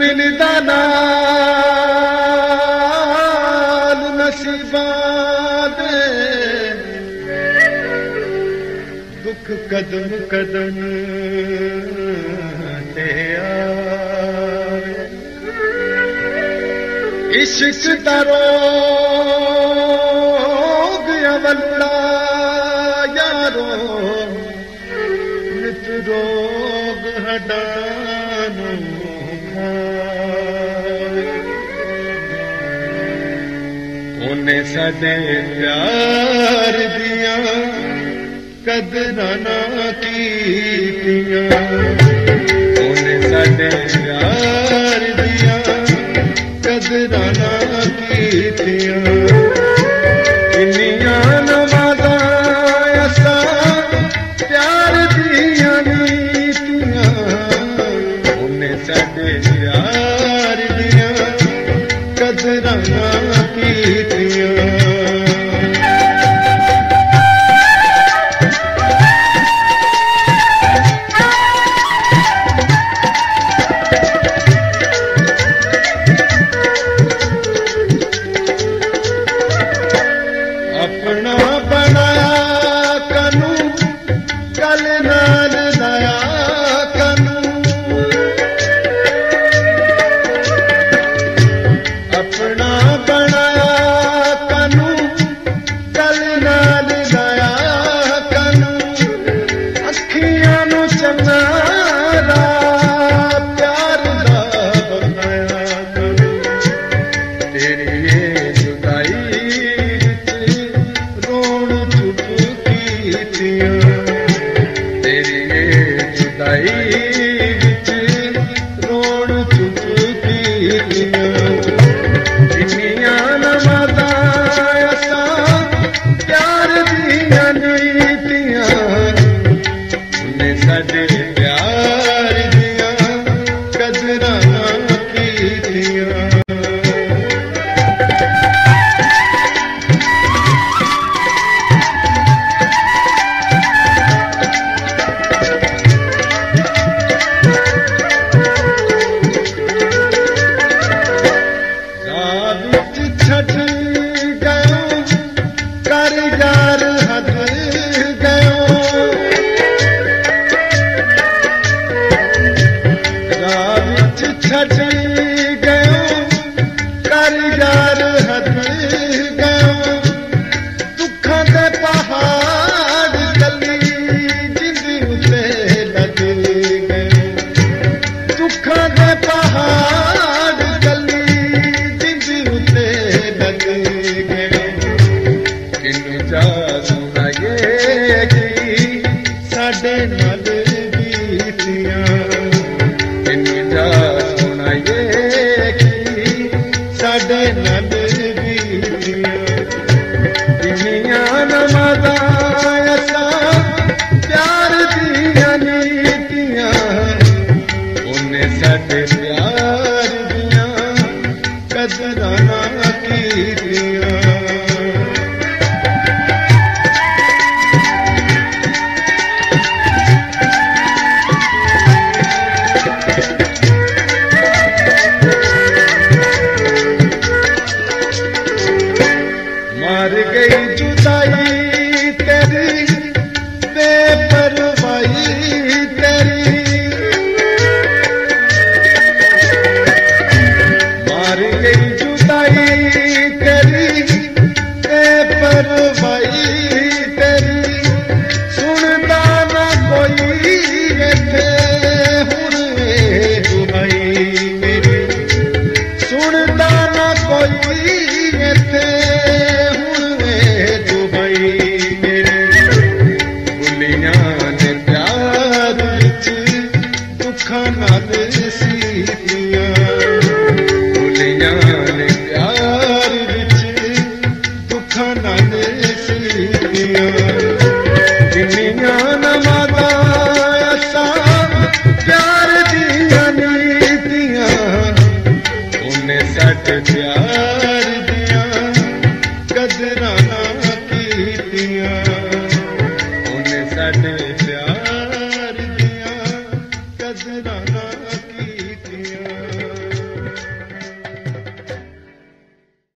मिलदा नाल नसीबां दे दुख कदम कदम ते आवे इश्क दा रोग अवला यारो नित रोग हडानो उन्हें साडे प्यार दिया कदरां ना कीतियां उन्हें साडे प्यार दिया कदरां ना कीतियां किन्नियां नवाज़ां असां प्यार दियां नीतियां उन्हें साडे प्यार दिया कदरां ना कीतियां अपना बनाया कनू कल नाल लाया कनू अपना बनाया कनू कल नाल लाया कनू अखियां नू चंगारा प्यार दा बनाया कनू तेरी ये जुदाई तेरी जुदाई विच रोण चुप कीतियां किन्नियां नवाज़ां असां प्यार दियां नीतियां उन्हें साडे प्यार दियां कदरां ना कीतियां छट गयो कर यार हद गयो रात छट गयो कर यार हद गयो दुखां दे पहाड़ गली जिंदी उते लग गयो दुखां दे पहाड़ गली जिंदी उते लग गए किन्नू जा सुनाइए कि साडे नाल बीतियां किन्नू जा सुनाइए कि साडे नाल बीतियां किन्नियां नवाज़ां असां प्यार दियां नीतियां उन्हें साडे प्यार दियां कदरां ना कीतियां मार गई जुदाई तेरी बेपरवाही तेरी मार गई जुदाई तेरी बेपरवाही तेरी सुनदा ना कोई इत्थे हुण दुहाई मेरी सुनदा ना कोई इत्थे दुखां नाल सीतियां भुलियां ने प्यार विच दुखां नाल सीतियां किन्नियां नवाज़ां असां प्यार दियां नीतियां उन्हें साडे प्यार दियां कदरां ना कीतियां